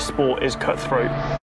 sport is cutthroat.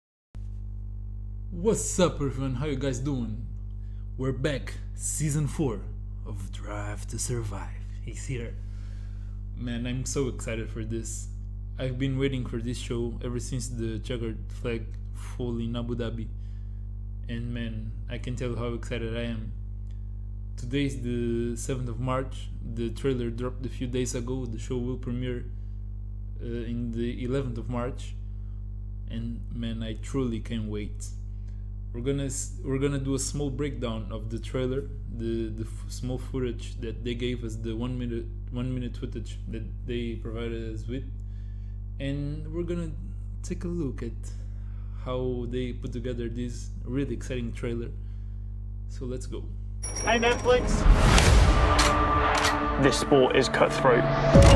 What's up everyone, how you guys doing? We're back, season 4 of Drive to Survive. He's here. Man, I'm so excited for this. I've been waiting for this show ever since the checkered flag fell in Abu Dhabi. And man, I can tell how excited I am. Today's the 7th of March. The trailer dropped a few days ago. The show will premiere in the 11th of March. And man, I truly can't wait. We're gonna do a small breakdown of the trailer, the small footage that they gave us, the one minute footage that they provided us with, and we're gonna take a look at how they put together this really exciting trailer. So let's go. Hey Netflix! This sport is cutthroat.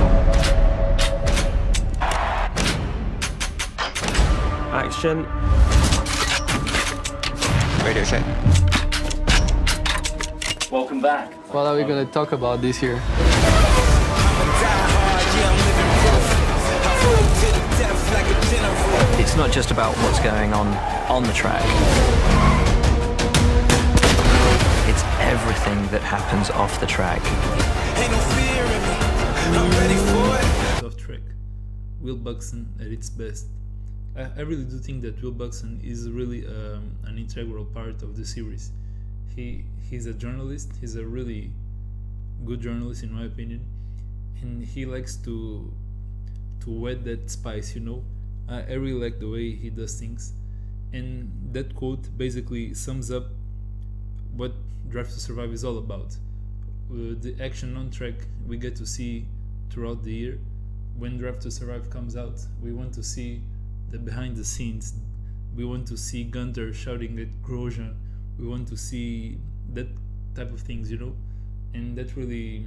Action. Radio check. Welcome back. What are we gonna talk about this year? It's not just about what's going on the track. It's everything that happens off the track. Ain't no fear in me. I'm ready for it. Off track. Will Buxton at its best. I really do think that Will Buxton is really an integral part of the series. He's a journalist. He's a really good journalist in my opinion, and he likes to whet that spice, you know. I really like the way he does things, and that quote basically sums up what Drive to Survive is all about. The action on track we get to see throughout the year. When Drive to Survive comes out, we want to see the behind the scenes. We want to see Gunter shouting at Grosjean. We want to see that type of things, you know. And that really,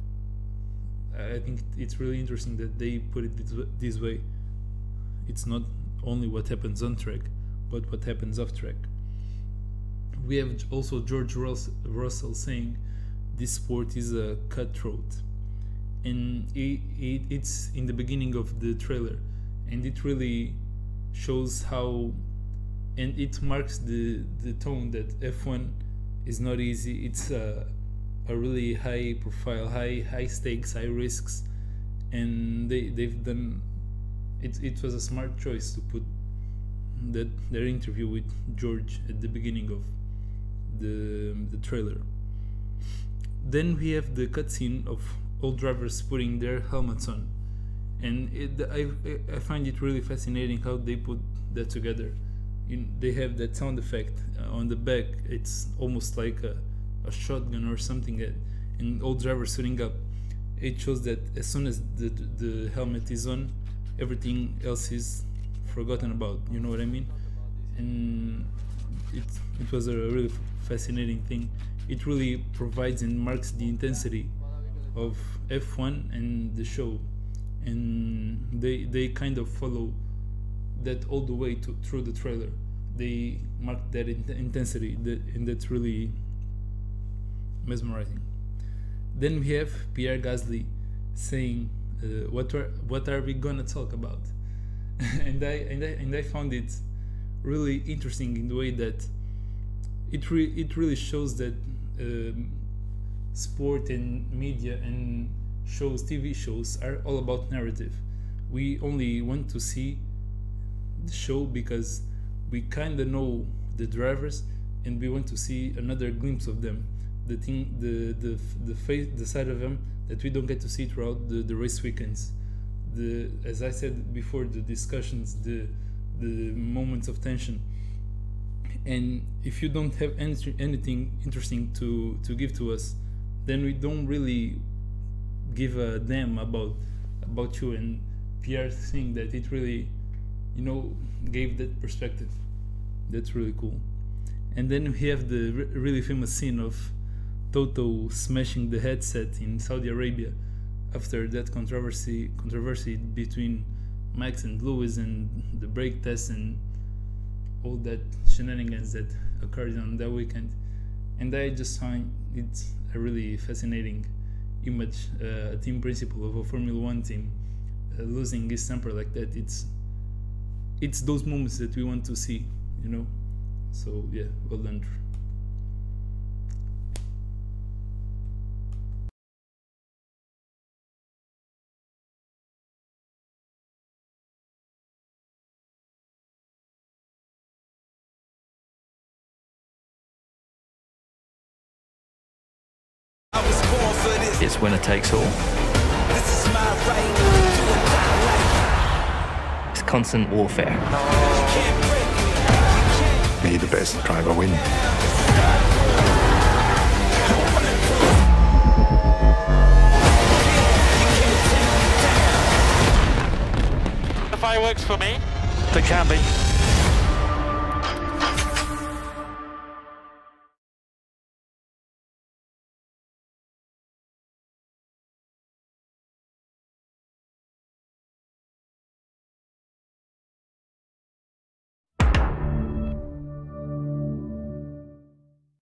I think it's really interesting that they put it this way. It's not only what happens on track, but what happens off track. We have also George Russell saying this sport is a cutthroat, and it's in the beginning of the trailer, and it really shows how, and it marks the tone that F1 is not easy. It's a really high profile, high stakes, high risks, and they've done it. It was a smart choice to put their interview with George at the beginning of the trailer. Then we have the cutscene of all drivers putting their helmets on, and I find it really fascinating how they put that together. They have that sound effect on the back. It's almost like a shotgun or something, and all drivers suiting up. It shows that as soon as the helmet is on, everything else is forgotten about, you know what I mean? And it was a really fascinating thing. It really provides and marks the intensity of F1 and the show, and they kind of follow that all the way through the trailer. They mark that intensity, and that's really mesmerizing. Then we have Pierre Gasly saying, "What are we gonna talk about?" and I found it really interesting in the way that it really shows that sport and media and shows, TV shows, are all about narrative. We only want to see the show because we kind of know the drivers, and we want to see another glimpse of them, the side of them that we don't get to see throughout the race weekends. As I said before, the discussions, the moments of tension. And if you don't have anything interesting to give to us, then we don't really give a damn about you. And Pierre saying that, it really, you know, gave that perspective. That's really cool. And then we have the really famous scene of Toto smashing the headset in Saudi Arabia after that controversy between Max and Lewis and the brake test and all that shenanigans that occurred on that weekend. And I just find it a really fascinating image, a team principal of a Formula 1 team losing his temper like that. it's those moments that we want to see, you know. So yeah, well done, Drew. I was born for this. It's winner takes all. This is my right. Do or die life. It's constant warfare. Can't break me. May the best driver win. The fireworks for me. They can be.